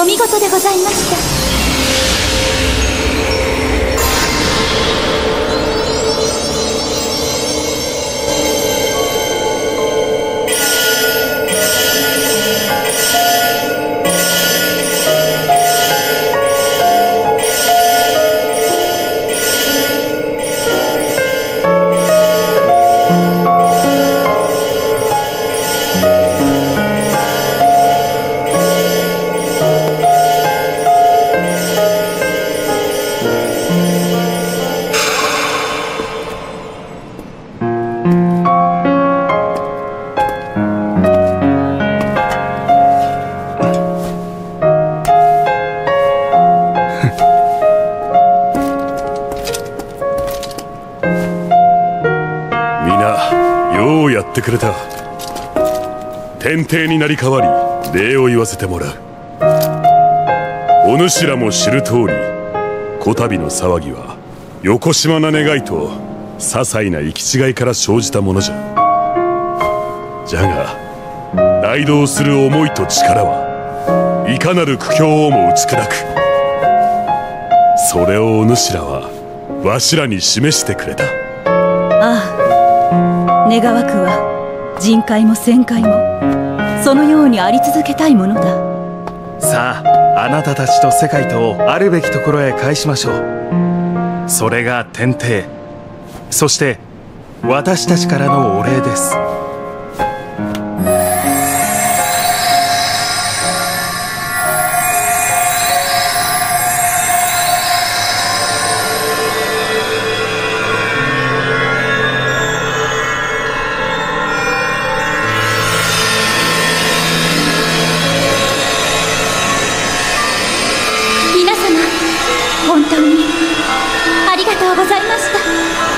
お見事でございました。 ってくれた。天帝になり代わり礼を言わせてもらう。お主らも知る通り、こたびの騒ぎはよこしまな願いと些細な行き違いから生じたものじゃ。じゃが雷動する思いと力はいかなる苦境をも打ち砕く。それをお主らはわしらに示してくれた。 ああ、願わくは人海も戦海もそのようにあり続けたいものだ。 さあ、あなたたちと世界とをあるべきところへ返しましょう。それが天帝、そして私たちからのお礼です。 本当にありがとうございました。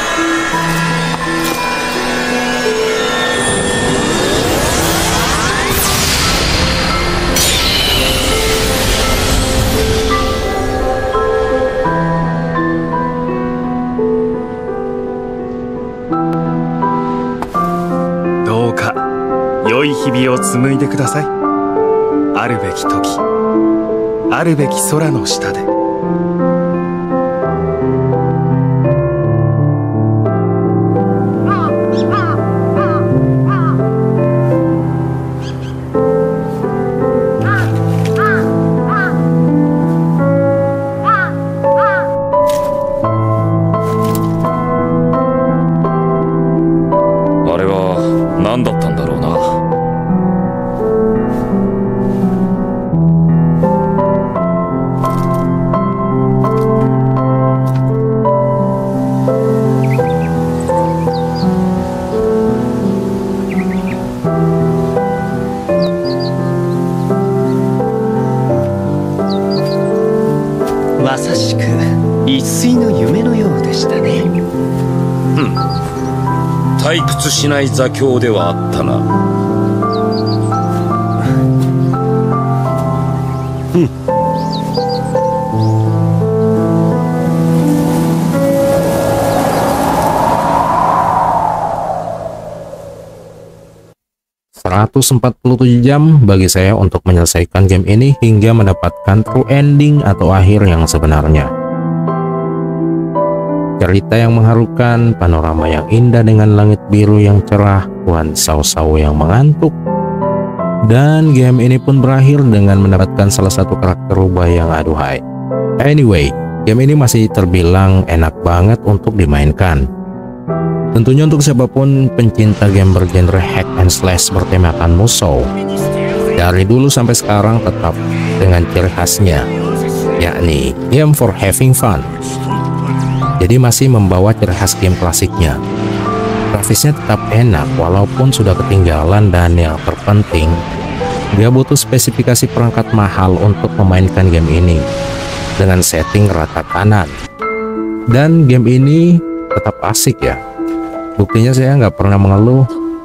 どうか良い日々を紡いでください。あるべき時、あるべき空の下で。 何だったんだろうな。 まさしく一睡の夢のようでしたね。 退屈しない座興ではあったな。 147 jam bagi saya untuk menyelesaikan game ini hingga mendapatkan true ending atau akhir yang sebenarnya. Cerita yang mengharukan, panorama yang indah dengan langit biru yang cerah, Tuan Cao yang mengantuk. Dan game ini pun berakhir dengan mendapatkan salah satu karakter rubah yang aduhai. Anyway, game ini masih terbilang enak banget untuk dimainkan. Tentunya untuk siapapun pencinta game bergenre hack and slash bertemakan Musou, dari dulu sampai sekarang tetap dengan ciri khasnya, yakni game for having fun. Jadi masih membawa ciri khas game klasiknya. Grafisnya tetap enak walaupun sudah ketinggalan, dan yang terpenting dia butuh spesifikasi perangkat mahal untuk memainkan game ini dengan setting rata kanan. Dan game ini tetap asik ya. Buktinya saya nggak pernah mengeluh.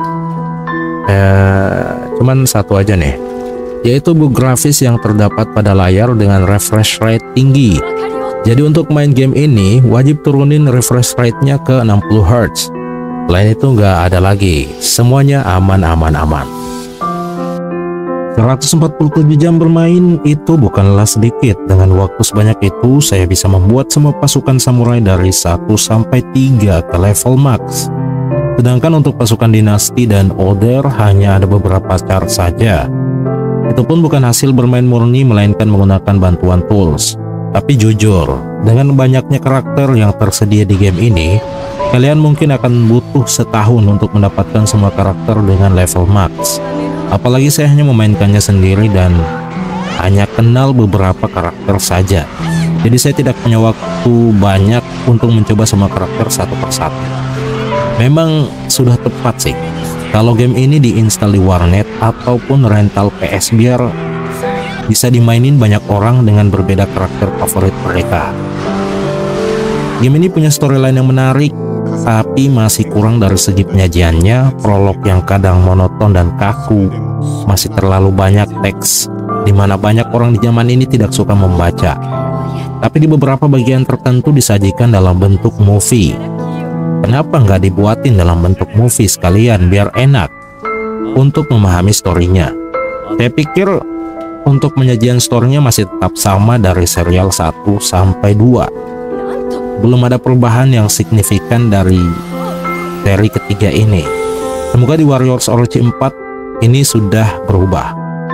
Cuman satu aja nih, yaitu bug grafis yang terdapat pada layar dengan refresh rate tinggi. Jadi untuk main game ini wajib turunin refresh rate-nya ke 60 Hz. Lain itu nggak ada lagi, semuanya aman. 147 jam bermain itu bukanlah sedikit. Dengan waktu sebanyak itu, saya bisa membuat semua pasukan samurai dari 1 sampai 3 ke level max. Sedangkan untuk pasukan dinasti dan order hanya ada beberapa chart saja. Itu pun bukan hasil bermain murni, melainkan menggunakan bantuan tools. Tapi jujur, dengan banyaknya karakter yang tersedia di game ini, kalian mungkin akan butuh setahun untuk mendapatkan semua karakter dengan level max. Apalagi saya hanya memainkannya sendiri dan hanya kenal beberapa karakter saja. Jadi saya tidak punya waktu banyak untuk mencoba semua karakter satu persatu. Memang sudah tepat sih kalau game ini diinstal di warnet ataupun rental PS biar bisa dimainin banyak orang dengan berbeda karakter favorit mereka. Game ini punya storyline yang menarik, tapi masih kurang dari segi penyajiannya. Prolog yang kadang monoton dan kaku, masih terlalu banyak teks, dimana banyak orang di zaman ini tidak suka membaca. Tapi di beberapa bagian tertentu disajikan dalam bentuk movie. Kenapa nggak dibuatin dalam bentuk movie sekalian biar enak untuk memahami storynya? Saya pikir untuk penyajian storynya masih tetap sama dari serial 1 sampai 2. Belum ada perubahan yang signifikan dari seri ketiga ini. Semoga di Warriors Orochi 4 ini sudah berubah.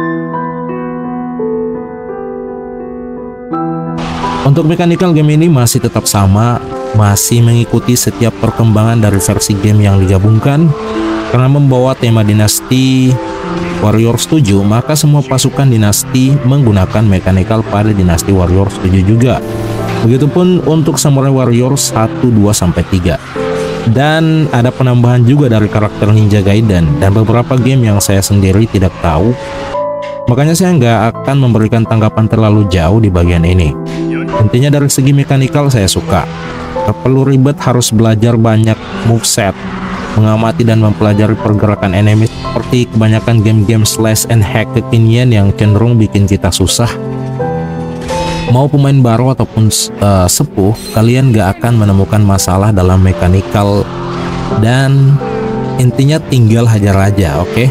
Untuk mechanical game ini masih tetap sama, masih mengikuti setiap perkembangan dari versi game yang digabungkan. Karena membawa tema dinasti Warriors 7, maka semua pasukan dinasti menggunakan mechanical pada dinasti Warriors 7 juga. Begitupun untuk Samurai Warriors 1, 2, sampai 3. Dan ada penambahan juga dari karakter Ninja Gaiden dan beberapa game yang saya sendiri tidak tahu. Makanya saya nggak akan memberikan tanggapan terlalu jauh di bagian ini. Intinya dari segi mekanikal saya suka. Gak perlu ribet harus belajar banyak moveset, mengamati dan mempelajari pergerakan enemy seperti kebanyakan game-game slash and hack kekinian yang cenderung bikin kita susah. Mau pemain baru ataupun sepuh, kalian gak akan menemukan masalah dalam mekanikal dan intinya tinggal hajar aja, oke?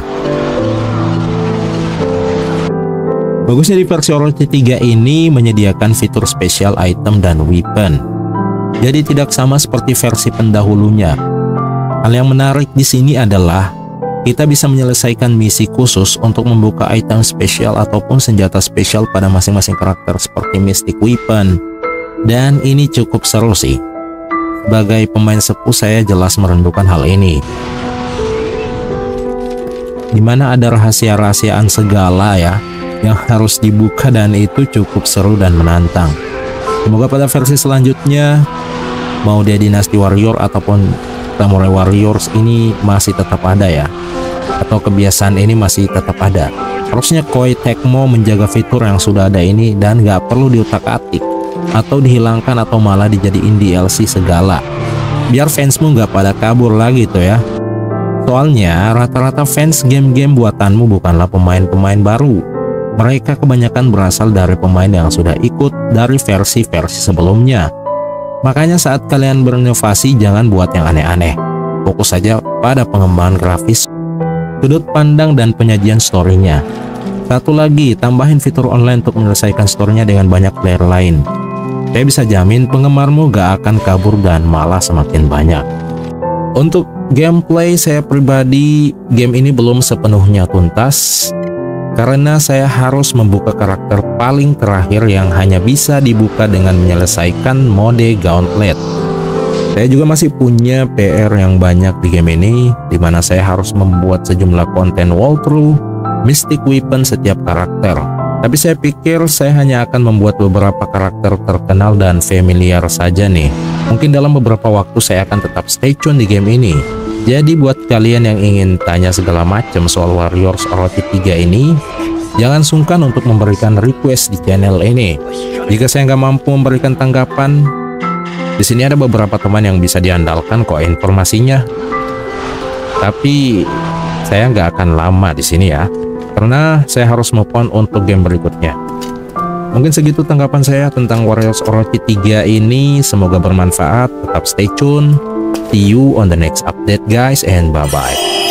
Bagusnya di versi Orochi 3 ini menyediakan fitur special item dan weapon. Jadi tidak sama seperti versi pendahulunya. Hal yang menarik di sini adalah kita bisa menyelesaikan misi khusus untuk membuka item spesial ataupun senjata spesial pada masing-masing karakter seperti Mystic Weapon. Dan ini cukup seru sih. Sebagai pemain sepuh saya jelas merindukan hal ini. Dimana ada rahasia-rahasiaan segala ya yang harus dibuka dan itu cukup seru dan menantang. Semoga pada versi selanjutnya, mau dia Dynasty Warrior ataupun Samurai Warriors ini masih tetap ada ya, atau kebiasaan ini masih tetap ada. Harusnya Koei Tecmo menjaga fitur yang sudah ada ini dan nggak perlu diutak-atik atau dihilangkan atau malah dijadiin DLC segala, biar fansmu nggak pada kabur lagi tuh ya. Soalnya rata-rata fans game-game buatanmu bukanlah pemain-pemain baru. Mereka kebanyakan berasal dari pemain yang sudah ikut dari versi-versi sebelumnya. Makanya saat kalian berinovasi jangan buat yang aneh-aneh. Fokus saja pada pengembangan grafis, sudut pandang dan penyajian story-nya. Satu lagi, tambahin fitur online untuk menyelesaikan story-nya dengan banyak player lain. Saya bisa jamin penggemarmu gak akan kabur dan malah semakin banyak. Untuk gameplay saya pribadi, game ini belum sepenuhnya tuntas. Karena saya harus membuka karakter paling terakhir yang hanya bisa dibuka dengan menyelesaikan mode Gauntlet. Saya juga masih punya PR yang banyak di game ini, dimana saya harus membuat sejumlah konten walkthrough, Mystic Weapon setiap karakter. Tapi saya pikir saya hanya akan membuat beberapa karakter terkenal dan familiar saja nih. Mungkin dalam beberapa waktu saya akan tetap stay tune di game ini. Jadi buat kalian yang ingin tanya segala macam soal Warriors Orochi 3 ini, jangan sungkan untuk memberikan request di channel ini. Jika saya nggak mampu memberikan tanggapan, di sini ada beberapa teman yang bisa diandalkan kok informasinya. Tapi saya nggak akan lama di sini ya, karena saya harus move on untuk game berikutnya. Mungkin segitu tanggapan saya tentang Warriors Orochi 3 ini. Semoga bermanfaat. Tetap stay tune. See you on the next update guys, and bye bye.